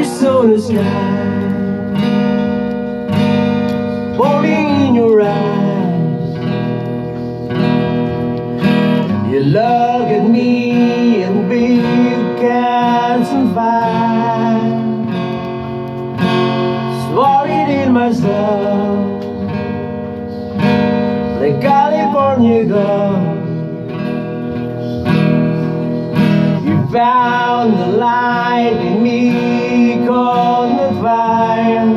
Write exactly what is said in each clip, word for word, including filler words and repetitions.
saw the sky falling in your eyes. You look at me and big cats and fire. Swore it in myself, the California girl. You found the light in me, caught the fire.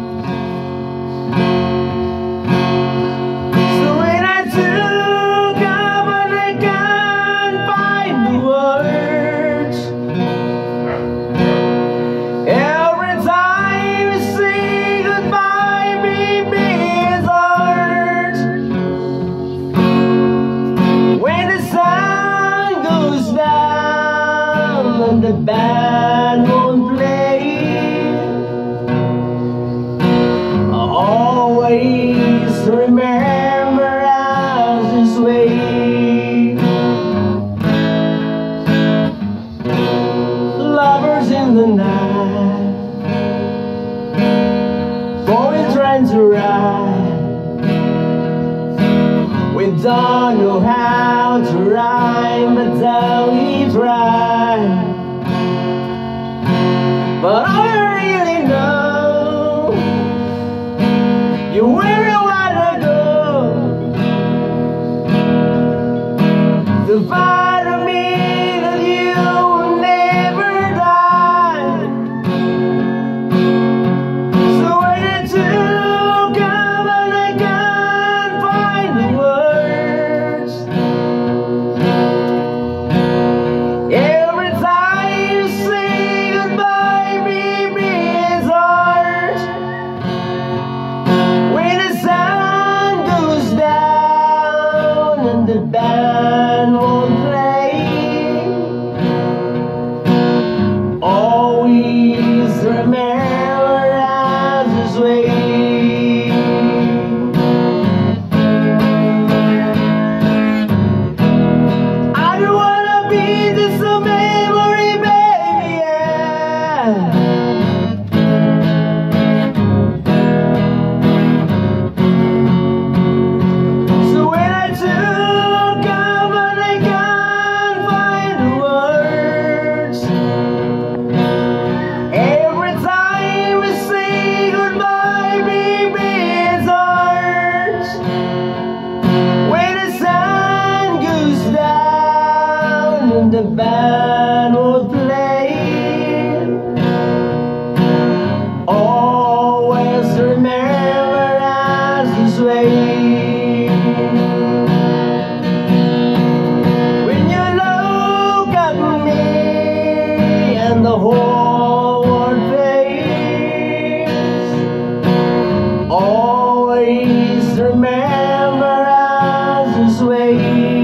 So when I took up and I can't find the words, every time you say goodbye, baby, it's hard. When the sun goes down and the band won't play, I'll always remember us this way. Lovers in the night, boys trying to ride. We don't know how to rhyme, but then we try. But I really know you're where you wanna go, the part of me that you will never die. So when it took up and I can't find the words, every time you say goodbye, baby, it's hard. When the sun goes down and the band won't play, always remember us this way. I don't wanna be just a memory, baby, yeah. So when I took up and I can't find the words, every time we say goodbye, baby, it's hard. When the sun goes down and the band will play, always remember us this way. When you look at me and the whole world fades, always remember us this way.